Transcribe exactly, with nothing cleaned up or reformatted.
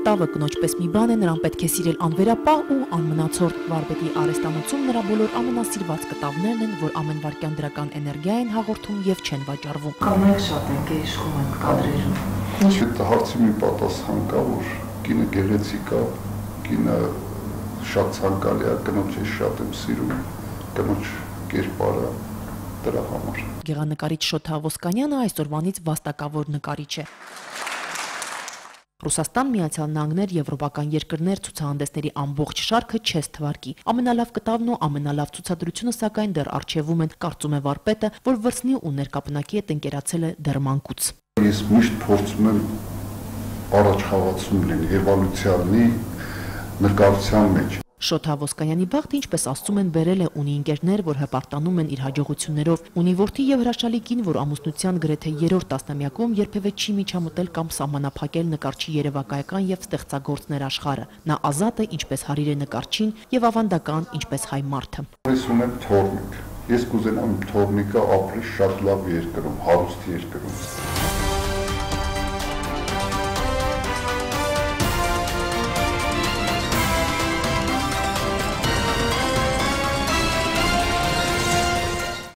կտավը կնոջ պես մի բան է, նրան պետք է սիրել անվերապահ ու անմնացորդ։ Վարպետի արհեստանոցում նրա բոլոր ամենասիրված կտավներն են, որ ամեն վայրկյան դրական էներգիա են հաղորդում եւ չեն վաճառվում։ Կանայք շատ են գեշում են կադրերում։ Այդ հարցի մի պատասխան կա, որ կինը գեղեցիկ է, կինը շատ ցանկալի է, կնոջը շատ եմ սիրում, կնոջ կերպարը դրա համար։ Գեղանկարիչ Շոթա Ոսկանյանը այսօրվանից վաստակավոր նկարիչ է։ Ռուսաստան, Միացյալ Նահանգներ, եվրոպական երկրներ ցուցահանդեսների ամբողջ շարքը չես թվարկի։ Ամենալավ կտավն ու ամենալավ ցուցադրությունը սակայն դեռ առջևում են, կարծում է վարպետը, որ վրձնի ու ներկապնակի հետ ընկերացել է դեռ մանկուց։ Ես միշտ փորձում եմ առաջխաղացում լինել էվոլյուցիոնի նկարության մեջ։ Շոթա Ոսկանյանի բախտը, ինչպես ասում են, բերել է ունի ընկերներ, որ հպարտանում են իր հաջողություններով։ Ունի որդի եւ հրաշալի կին, որ ամուսնության գրեթե երրորդ տասնամյակում երբևէ չի միջամտել կամ սահմանափակել նկարչի երևակայական եւ ստեղծագործներ աշխարհը։ Նա ազատ է, ինչպես հարիր է նկարչին, եւ ավանդական, ինչպես հայ մարդը։ Ես ունեմ թորնիկ։ Ես կուզենամ թորնիկը ապրի շատ լավ երկրում, հարուստ երկրում։